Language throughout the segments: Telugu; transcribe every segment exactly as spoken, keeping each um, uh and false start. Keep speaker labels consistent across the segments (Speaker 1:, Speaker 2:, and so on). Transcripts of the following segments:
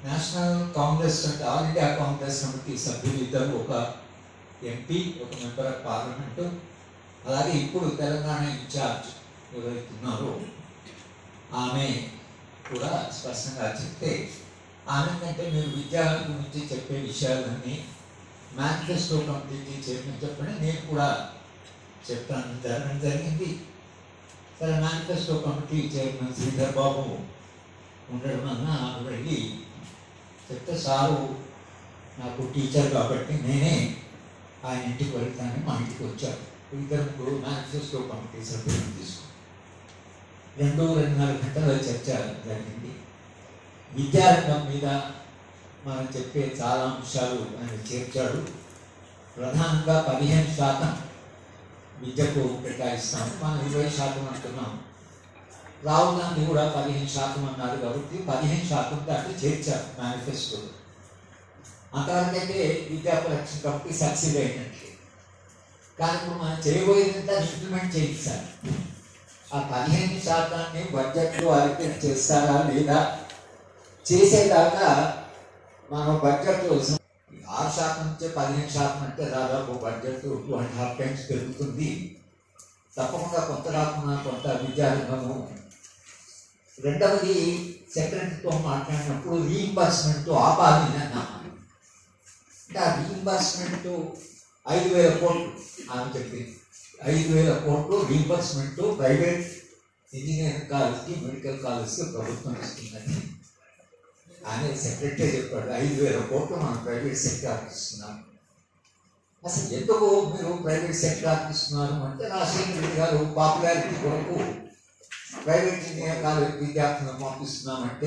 Speaker 1: నేషనల్ కాంగ్రెస్ అంటే ఆల్ ఇండియా కాంగ్రెస్ కమిటీ సభ్యులు ఇద్దరు, ఒక ఎంపీ, ఒక మెంబర్ ఆఫ్ పార్లమెంటు, అలాగే ఇప్పుడు తెలంగాణ ఇన్ఛార్జ్ ఎవరైతే ఉన్నారో ఆమె కూడా స్పష్టంగా చెప్తే, ఆమె కంటే మీరు విద్యా గురించి చెప్పే విషయాలన్నీ మేనిఫెస్టో కమిటీకి చైర్మన్ చెప్పండి, నేను కూడా చెప్తాను జరగడం జరిగింది. సరే, manifesto committee chairman Sridhar Babu ఉండడం వలన వెళ్ళి చెప్తే, సారు నాకు టీచర్ కాబట్టి నేనే ఆయన ఇంటికి వెళ్తానని మా ఇంటికి వచ్చారు. ఇద్దరు ముగ్గురు మేనిఫెస్టో కమిటీ సభ్యులను తీసుకుని రెండు రెండున్నర గంటల చర్చ జరిగింది. విద్యారంగం మీద మనం చెప్పే చాలా అంశాలు ఆయన చేర్చాడు. ప్రధానంగా పదిహేను శాతం విద్యకు కేటాయిస్తాం, మనం ఇరవై శాతం అంటున్నాం. రాహుల్ గాంధీ కూడా పదిహేను శాతం అన్నారు కాబట్టి పదిహేను శాతం దాటి చేర్చారు మేనిఫెస్టో. అంతవరకైతే విద్యా పరిరక్షణ కమిటీ సక్సీడ్ అయినట్లే. కానీ ఇప్పుడు మనం చేయబోయేదంతా ఇంప్లిమెంట్ చేయించాలి. ఆ పదిహేను శాతాన్ని బడ్జెట్లో అలొకేట్ చేస్తారా లేదా చేసేదాకా మనం బడ్జెట్ ఆరు శాతం నుంచే పదిహేను శాతం అంటే దాదాపు budget two and half times పెరుగుతుంది. తప్పకుండా కొంత రాకుండా కొంత విద్యారంగము. రెండవది, సెక్రటరీతో మాట్లాడినప్పుడు రీఇంబర్స్మెంట్ ఆపాలి అన్నా. అంటే ఆ రీఇంబర్స్మెంట్ ఐదు వేల కోట్లు ఆమె చెప్పింది. ఐదు వేల కోట్లు రీఇంబర్స్మెంట్ ప్రైవేట్ ఇంజనీరింగ్ కాలేజ్కి, మెడికల్ కాలేజ్కి ప్రభుత్వం ఇస్తుందని ఆయన సెక్రటరీ చెప్పాడు. ఐదు వేల కోట్లు మనం ప్రైవేట్ సెక్టార్కి ఇస్తున్నాం. అసలు ఎందుకు మీరు ప్రైవేట్ సెక్టార్కి ఇస్తున్నారు అంటే, రాజశేఖర రెడ్డి గారు పాపులారిటీ కొరకు ప్రైవేట్ ఇంజనీరింగ్ కాలేజ్ విద్యార్థులను పంపిస్తున్నామంటే,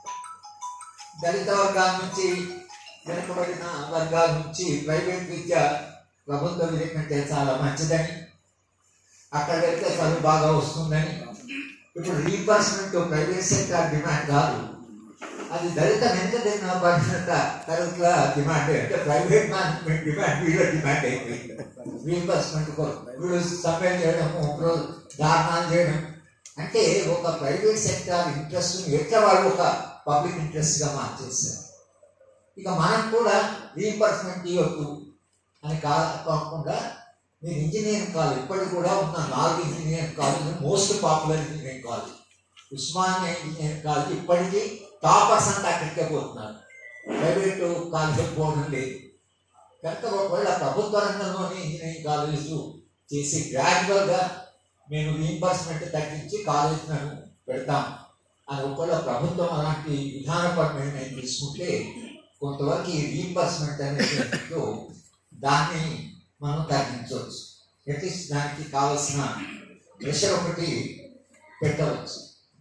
Speaker 1: దళిత వర్గాల నుంచి, వెనుకబడిన వర్గాల నుంచి ప్రైవేట్ విద్య ప్రభుత్వ విద్య కంటే చాలా మంచిదని, అక్కడ వెళ్తే చదువు బాగా వస్తుందని. ఇప్పుడు రీఇంబర్స్మెంట్ ప్రైవేట్ సెక్టార్ డిమాండ్ కాదు, అది దళిత వెనుకబడిన పడినంత తరగతుల డిమాండ్. అంటే ప్రైవేట్ మేనేజ్మెంట్ డిమాండ్ వీళ్ళ డిమాండ్ అయిపోయింది. రీఇంబర్స్మెంట్ వీళ్ళు సమ్మె చేయడము, ధారణాలు చేయడం, అంటే ఒక ప్రైవేట్ సెక్టార్ ఇంట్రెస్ట్ని ఎట్లా వాళ్ళు ఒక పబ్లిక్ ఇంట్రెస్ట్గా మార్చేస్తారు. ఇక మనం కూడా రీఇంబర్స్మెంట్ ఇవ్వద్దు అని కాకుండా, మీరు ఇంజనీరింగ్ కాలేజ్ ఇప్పటికి కూడా ఉన్న నాలుగు engineering college most popular engineering college Osmania engineering college ఇప్పటికీ టాపర్స్ అంతా అక్కడికే పోతున్నారు. ప్రైవేటు కాలేజ్ పోవడం లేదు. కనుక ఒకవేళ ప్రభుత్వ రంగంలోని ఇంజనీరింగ్ కాలేజీలు చేసి గ్రాడ్యువల్గా మేము రీఇంబర్స్మెంట్ తగ్గించి కాలేజీలను పెడతాం అని ఒకవేళ ప్రభుత్వం అలాంటి విధానపరమైన నిర్ణయం తీసుకుంటే కొంతవరకు ఈ రీఇంబర్స్మెంట్ అనేది దాన్ని మనం తగ్గించవచ్చు. అట్లీస్ట్ దానికి కావాల్సిన ప్రెషర్ ఒకటి పెట్టవచ్చు.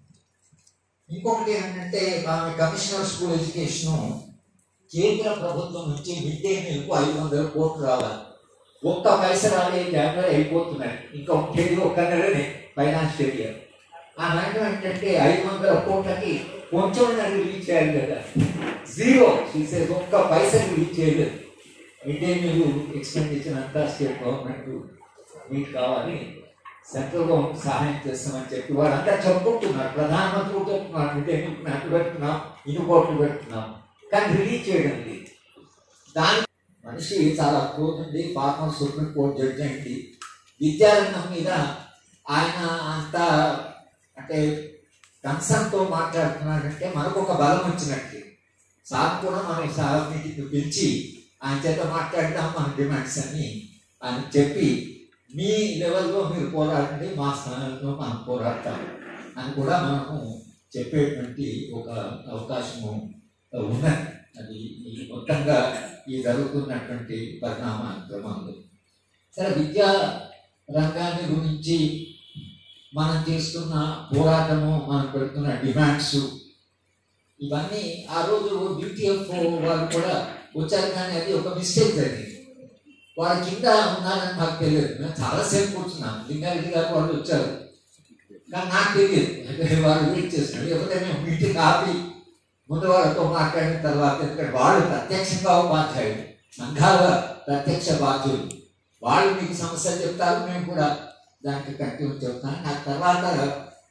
Speaker 1: ఇంకొకటి ఏంటంటే, ఆమె కమిషనర్ స్కూల్ ఎడ్యుకేషను కేంద్ర ప్రభుత్వం నుంచి మిడ్ డే మీల్కు ఐదు వందల కోట్లు రావాలి. ఒక్క పైస రాలే జనవరి అయిపోతున్నాయి, ఇంకా ఒకేది ఒక్క నెలనే ఫైనాన్షియల్ ఇయర్. ఆ నయం ఏంటంటే ఐదు వందల కోట్లకి కొంచెం రిలీజ్ చేయాలి కదా, జీరో తీసేది, ఒక్క పైస రిలీజ్ చేయలేదు. మిడ్ డే మీల్ ఎక్స్పెండిచర్ అంతా స్టేట్ గవర్నమెంట్ మీకు కావాలి, సెంట్రల్ గవర్నమెంట్ సహాయం చేస్తామని చెప్పి వాళ్ళంతా చెప్పుకుంటున్నారు. ప్రధానమంత్రి చెప్తున్నారు మిడ్ డే మీల్ అటు పెడుతున్నాం, ఇన్ని కోట్లు పెడుతున్నాం, కానీ రిలీజ్ చేయడం లేదు. దాని మనిషి చాలా కోరుతుంది. ఫార్మర్ సుప్రీంకోర్టు జడ్జి అయింది. విద్యారంగం మీద ఆయన అంత అంటే కన్సర్న్తో మాట్లాడుతున్నాడంటే మనకు ఒక బలం వచ్చినట్టు. సార్ కూడా మనం సార్ మీటింగ్ పిలిచి ఆయన చేత మాట్లాడదాం మన డిమాండ్స్ అని ఆయన చెప్పి, మీ లెవెల్లో మీరు పోరాడండి, మా స్థానంలో మనం పోరాడతాం అని కూడా మనము చెప్పేటువంటి ఒక అవకాశము ఉన్నది. అది ఈ మొత్తంగా ఈ జరుగుతున్నటువంటి పరిణామ క్రమంలో. సరే, విద్యా రంగాన్ని గురించి మనం చేస్తున్న పోరాటము, మనం పెడుతున్న డిమాండ్స్ ఇవన్నీ ఆ రోజు బీటీఎఫ్ వాళ్ళు కూడా వచ్చారు, కానీ అది ఒక మిస్టేక్ జరిగింది. వాళ్ళ కింద ఉన్నారని నాకు తెలియదు. మేము చాలాసేపు కూర్చున్నాం. లింగారెడ్డి గారు వాళ్ళు వచ్చారు, కానీ నాకు తెలియదు. అంటే వాళ్ళు వెయిట్ చేస్తున్నారు. లేకపోతే మేము మీటింగ్ ఆపి ముందు వాళ్ళతో మాట్లాడిన తర్వాత, ఎందుకంటే వాళ్ళు ప్రత్యక్షంగా ఉపాధ్యాయులు, సంఘాల ప్రత్యక్ష బాధ్యులు, వాళ్ళు మీకు సమస్యలు చెప్తారు, మేము కూడా దానికి కంటిన్యూ చెప్తాను. నాకు తర్వాత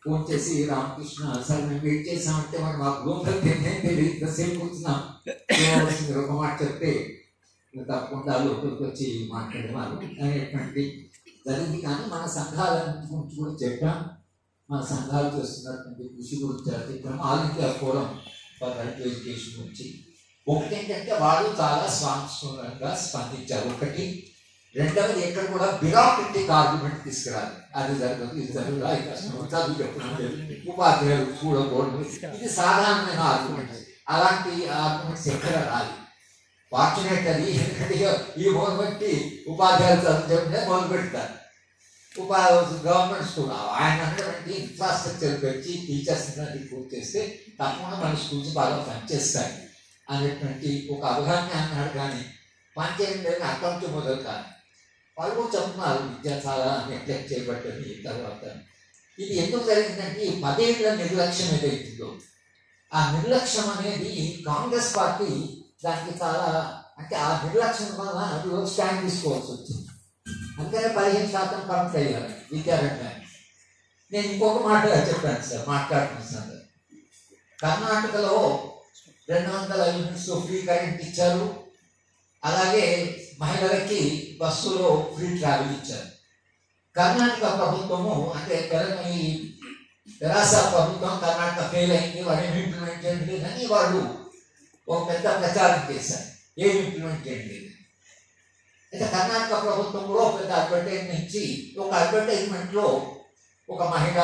Speaker 1: ఫోన్ చేసి రామకృష్ణ సార్ మేము వెయిట్ చేసామంటే మరి మాకు లోపల తెలియదు ఇంతసేపు కూర్చున్నాం ఒక మాట చెప్తే తప్పకుండా లోపలికి వచ్చి మాట్లాడేవాళ్ళు అనేటువంటి జరిగింది. కానీ మన సంఘాల గురించి కూడా చెప్పాం. మన సంఘాలు చేస్తున్నటువంటి కృషి గురించి చెప్పాం. All India forum for right to education గురించి ఒకటి ఏంటంటే వాళ్ళు చాలా స్వాంశంగా స్పందించారు. ఒకటి రెండవది ఎక్కడ కూడా బ్యూరోక్రటిక్ ఆర్గ్యుమెంట్ తీసుకురాలి. అది జరగదు, ఇది జరగదు, అది కష్టం, చదువు చెప్పినట్టు ఉపాధ్యాయులు చూడకూడదు, ఇది సాధారణమైన ఆర్గ్యుమెంట్. అలాంటి ఆర్గ్యుమెంట్స్ ఎక్కడ రాలి. ఫార్చునేట్ అది ఎందుకంటే ఈ మొదలుపెట్టి ఉపాధ్యాయులు చదువు చెప్తే మొదలు పెడతారు. ఉపా గవర్నమెంట్ స్కూల్ ఆయన అన్నటువంటి ఇన్ఫ్రాస్ట్రక్చర్ పెంచి టీచర్స్ రిక్రూట్ చేస్తే తప్పకుండా మన స్కూల్స్ బాగా పనిచేస్తాయి అనేటువంటి ఒక అవగాహన అన్నాడు. కానీ పనిచేయడం లేదు అకౌంట్ మొదలు కాదు. వాళ్ళు కూడా చెప్తున్నారు విద్య చాలా నెగ్లెక్ట్ చేయబడ్డది. తర్వాత ఇది ఎందుకు జరిగిందంటే ఈ పదేళ్ల నిర్లక్ష్యం ఏదైతుందో ఆ నిర్లక్ష్యం అనేది కాంగ్రెస్ పార్టీ దానికి చాలా అంటే ఆ నిర్లక్ష్యం వల్ల స్టాండ్ తీసుకోవాల్సి వచ్చింది. అందుకనే పదిహేను శాతం కరెక్ట్ అయ్యారు విద్యారంగాన్ని. నేను ఇంకొక మాట చెప్పాను సార్ మాట్లాడుతున్నాను. కర్ణాటకలో రెండు వందల యూనిట్స్ ఫ్రీ కరెంట్ ఇచ్చారు. అలాగే మహిళలకి బస్సులో ఫ్రీ ట్రావెల్ ఇచ్చారు. కర్ణాటక ప్రభుత్వము అంటే తెలంగాణ ఈ తెరాస ప్రభుత్వం కర్ణాటక ఫెయిల్ అయింది, వాడు ఏమి ఇంప్లిమెంట్ చేయండి అని వాళ్ళు ఒక పెద్ద ప్రచారం చేశారు. ఏమి ఇంప్లిమెంట్ చేయండి అయితే కర్ణాటక ప్రభుత్వం కూడా ఒక పెద్ద అడ్వర్టైజ్మెంట్ ఇచ్చి ఒక అడ్వర్టైజ్మెంట్లో ఒక మహిళ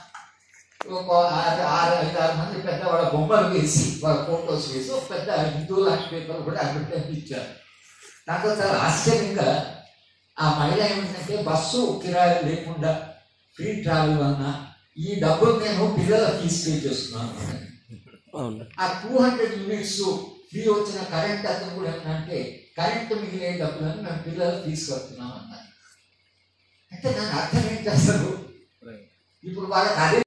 Speaker 1: ఒక ఆరు ఆరు ఐదు ఆరు మంది పెద్ద వాళ్ళ బొమ్మలు వేసి వాళ్ళ ఫోటోస్ వేసి ఒక పెద్ద హిందూ లాంటి పేపర్ కూడా అడ్వర్టైజ్మెంట్ ఇచ్చారు. నాకు చాలా ఆశ్చర్యంగా ఆ మహిళ ఏమిటంటే బస్సు కిరాయి లేకుండా ఫ్రీ ట్రావెల్ వలన ఈ డబ్బులు నేను పిల్లల ఫీజు పే చేస్తున్నాను. ఆ టూ హండ్రెడ్ యూనిట్స్ ఫ్రీ వచ్చిన కరెంట్ అతను కూడా ఏమంటే కరెంటు మిగిలే డబ్బులను మేము పిల్లలు ఫీజు కడుతున్నాం అన్నారు. అంటే దాని అర్థం ఏంటి అసలు? ఇప్పుడు వాళ్ళకి అదే